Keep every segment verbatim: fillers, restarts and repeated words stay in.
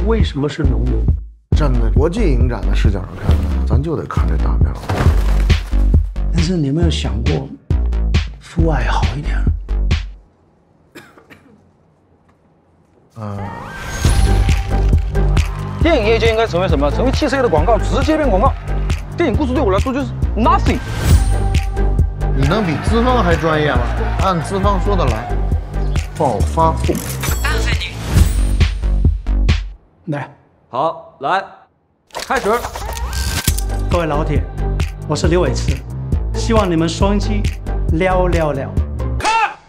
为什么是农民？ 站在国际影展的视角上看呢，咱就得看这大庙。 但是你有没有想过，父爱好一点？ 呃， 电影业界应该成为什么？成为汽车业的广告，直接变广告。电影故事对我来说就是 nothing。 你能比资方还专业吗？按资方说的来，暴发户。 来， 好，来，开始。 各位老铁，我是刘伟驰，希望你们双击撩撩撩。 看。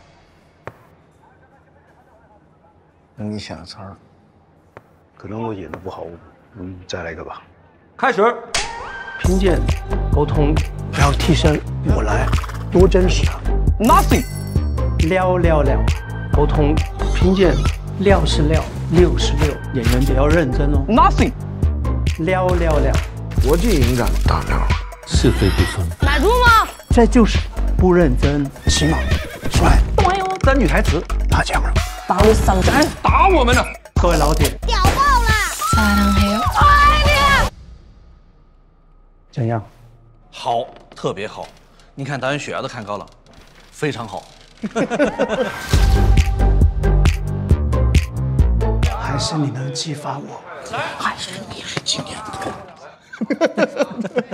你想词儿， 可能我演的不好，嗯，再来一个吧。 开始。 贫贱沟通，不要替身，我来，多真实啊 ！Nothing。 撩撩撩，沟通，贫贱，料是料，六是六，演员得要认真哦。 Nothing。 撩撩撩， 国际影展大庙， 是非不分。 买入吗？ 这就是不认真，起码帅。 哎呦， 三句台词拿奖了， 打我上阵， 打我们呢！ 各位老铁， 屌爆了！撒浪嘿哟，爱你！ 怎样？ 好，特别好。你看导演血压都看高了，非常好。 还是你能激发我， 还是你是今年的。